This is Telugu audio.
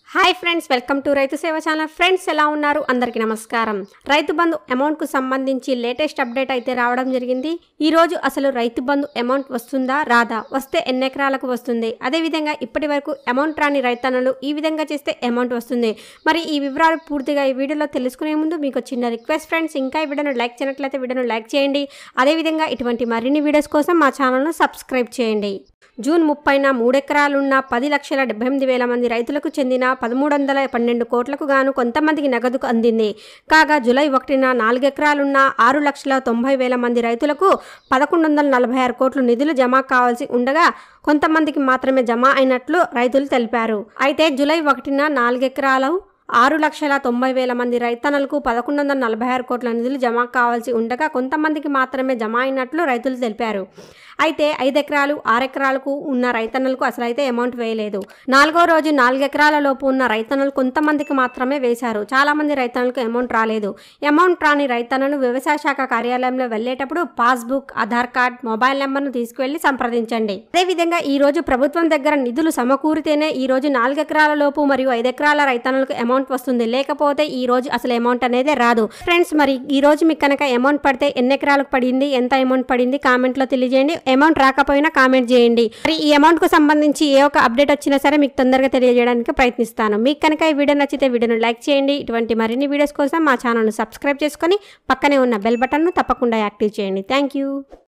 హాయ్ ఫ్రెండ్స్, వెల్కమ్ టు రైతు సేవ ఛానల్. ఫ్రెండ్స్, ఎలా ఉన్నారు? అందరికీ నమస్కారం. రైతు బంధు అమౌంట్కు సంబంధించి లేటెస్ట్ అప్డేట్ అయితే రావడం జరిగింది. ఈరోజు అసలు రైతు బంధు అమౌంట్ వస్తుందా రాదా, వస్తే ఎన్ని ఎకరాలకు వస్తుంది, అదేవిధంగా ఇప్పటి వరకు అమౌంట్ రాని రైతన్నలు ఈ విధంగా చేస్తే అమౌంట్ వస్తుంది. మరి ఈ వివరాలు పూర్తిగా ఈ వీడియోలో తెలుసుకునే ముందు మీకు చిన్న రిక్వెస్ట్ ఫ్రెండ్స్, ఇంకా ఈ వీడియోను లైక్ చేయనట్లయితే వీడియోను లైక్ చేయండి. అదేవిధంగా ఇటువంటి మరిన్ని వీడియోస్ కోసం మా ఛానల్ను సబ్స్క్రైబ్ చేయండి. జూన్ 30న 3 ఎకరాలున్న 10,78,000 మంది రైతులకు చెందిన 1,312 కోట్లకు గాను కొంతమందికి నగదుకు అందింది. కాగా జూలై 1న 4 ఎకరాలున్న 6,90,000 మంది రైతులకు 1,146 కోట్లు నిధులు జమ కావాల్సి ఉండగా కొంతమందికి మాత్రమే జమ అయినట్లు రైతులు తెలిపారు. అయితే జూలై 1న 4 ఎకరాలు 6,90,000 మంది రైతన్నలకు 1,146 కోట్ల నిధులు జమ కావాల్సి ఉండగా కొంతమందికి మాత్రమే జమ అయినట్లు రైతులు తెలిపారు. అయితే 5 ఎకరాలు 6 ఎకరాలకు ఉన్న రైతన్నలకు అసలైతే అమౌంట్ వేయలేదు. 4వ రోజు 4 ఎకరాల లోపు ఉన్న రైతన్నలు కొంతమందికి మాత్రమే వేశారు. చాలా మంది రైతన్నలకు అమౌంట్ రాలేదు. అమౌంట్ రాని రైతన్నలు వ్యవసాయ శాఖ కార్యాలయంలో వెళ్లేటప్పుడు పాస్బుక్, ఆధార్ కార్డ్, మొబైల్ నెంబర్ను తీసుకువెళ్లి సంప్రదించండి. అదేవిధంగా ఈ రోజు ప్రభుత్వం దగ్గర నిధులు సమకూరితేనే ఈ రోజు 4 ఎకరాల లోపు మరియు 5 ఎకరాల రైతన్నలకు అమౌంట్ వస్తుంది. లేకపోతే ఈ రోజు అసలు అమౌంట్ అనేది రాదు. ఫ్రెండ్స్, మరి ఈ రోజు మీకు కనుక అమౌంట్ పడితే ఎన్ని ఎకరాలకు పడింది, ఎంత అమౌంట్ పడింది కామెంట్ లో తెలియజేయండి. అమౌంట్ రాకపోయినా కామెంట్ చేయండి. మరి ఈ అమౌంట్ కు సంబంధించి ఏ ఒక అప్డేట్ వచ్చినా సరే మీకు తొందరగా తెలియజేయడానికి ప్రయత్నిస్తాను. మీకు కనుక ఈ వీడియో నచ్చితే వీడియోను లైక్ చేయండి. ఇటువంటి మరిన్ని వీడియోస్ కోసం మా ఛానల్ను సబ్స్క్రైబ్ చేసుకొని పక్కనే ఉన్న బెల్ బటన్ను తప్పకుండా యాక్టివ్ చేయండి. Thank you.